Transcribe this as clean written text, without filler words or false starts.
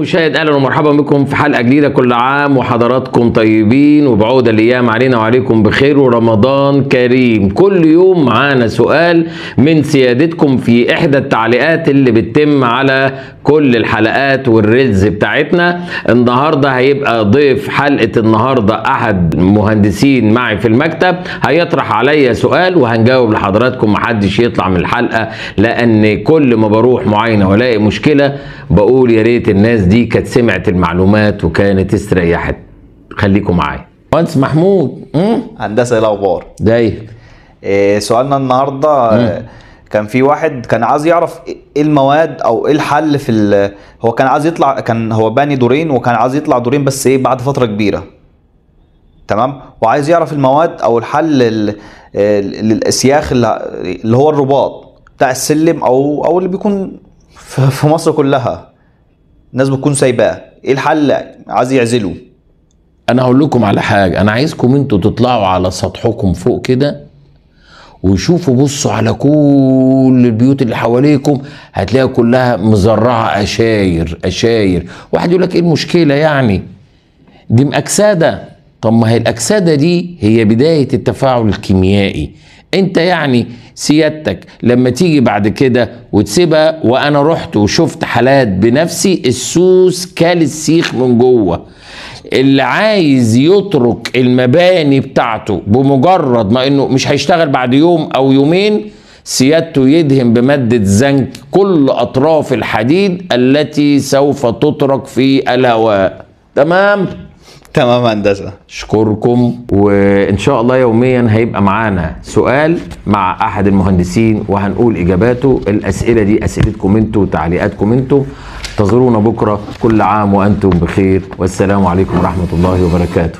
المشاهد، اهلا ومرحبا بكم في حلقه جديده. كل عام وحضراتكم طيبين وبعود الايام علينا وعليكم بخير ورمضان كريم. كل يوم معانا سؤال من سيادتكم في احدى التعليقات اللي بتتم على كل الحلقات والريلز بتاعتنا. النهارده هيبقى ضيف حلقه النهارده احد مهندسين معي في المكتب، هيطرح عليا سؤال وهنجاوب لحضراتكم. محدش يطلع من الحلقه، لان كل ما بروح معاينه والاقي مشكله بقول يا ريت الناس دي كانت سمعت المعلومات وكانت استريحت. خليكم معايا. مهندس محمود، هندسه ايه الاخبار؟ زي سؤالنا النهارده كان في واحد كان عايز يعرف ايه المواد او ايه الحل في هو كان عايز يطلع، كان هو باني دورين وكان عايز يطلع دورين بس ايه بعد فتره كبيره، تمام؟ وعايز يعرف المواد او الحل للاسياخ اللي هو الرباط بتاع السلم او اللي بيكون في مصر كلها الناس بتكون سايباه. ايه الحل؟ عايز يعزله. انا هقول لكم على حاجه، انا عايزكم انتوا تطلعوا على سطحكم فوق كده وشوفوا، بصوا على كل البيوت اللي حواليكم، هتلاقيها كلها مزرعه اشاير. واحد يقول لك ايه المشكله يعني؟ دي مأكسده. طب ما هي الاكسده دي هي بدايه التفاعل الكيميائي. انت يعني سيادتك لما تيجي بعد كده وتسيبها، وانا رحت وشفت حالات بنفسي السوس كال السيخ من جوه. اللي عايز يترك المباني بتاعته بمجرد ما انه مش هيشتغل بعد يوم او يومين، سيادته يدهن بمادة زنك كل اطراف الحديد التي سوف تترك في الهواء. تمام هندسه. اشكركم، وان شاء الله يوميا هيبقى معانا سؤال مع احد المهندسين وهنقول اجاباته. الاسئله دي اسئلتكم انتوا وتعليقاتكم انتوا. انتظرونا بكره. كل عام وانتم بخير، والسلام عليكم ورحمه الله وبركاته.